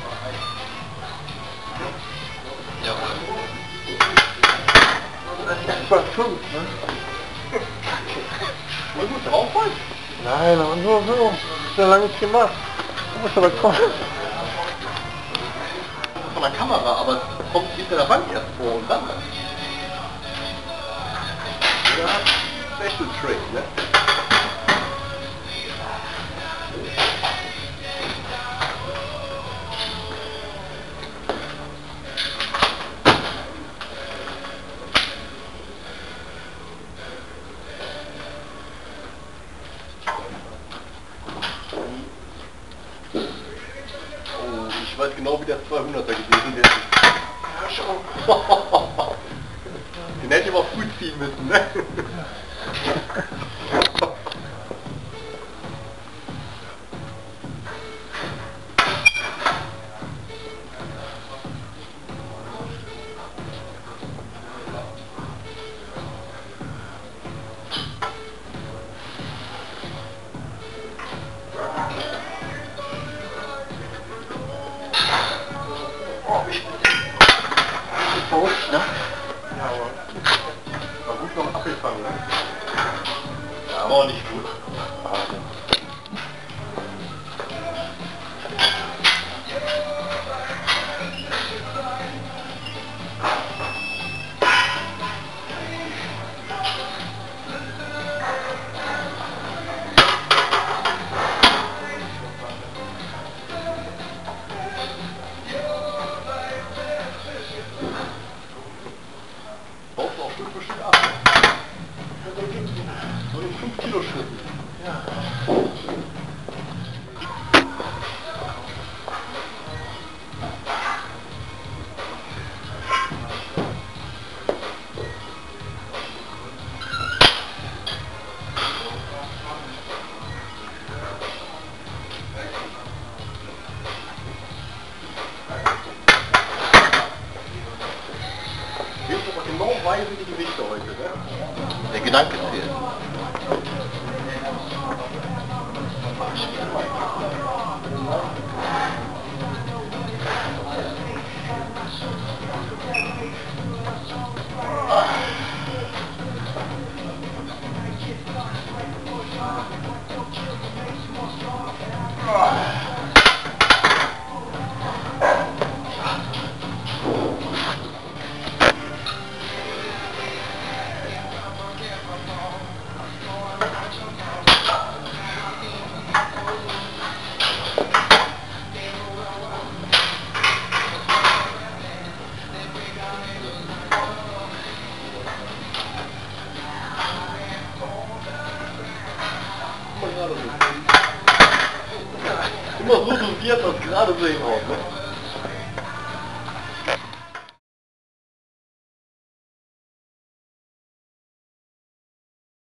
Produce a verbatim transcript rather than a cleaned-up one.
Jawohl. Etwa fünf, ne? Wollen wir drauf wollen? Nein, aber nur so. So lange nicht gemacht. Du musst aber kommen. Von der Kamera, aber es kommt hinter der Bank erst vor und dann. Ja, Special Trick, ne? Ich weiß genau, wie der zweihunderter gewesen wäre. Ja, schau. Den hätte ich aber früh ziehen müssen, ne? Post, ne? Ja, aber war gut noch abgefangen, ne? Ja, aber auch nicht gut. Brauchst du auch Stück für Stück ab. So in fünf Kilo Schritten. Ja. Willst du aber genau weisen die Gewichte heute, ne? Der Gedanke zählt. Immer so dosiert, dass gerade so hinhaut, ne?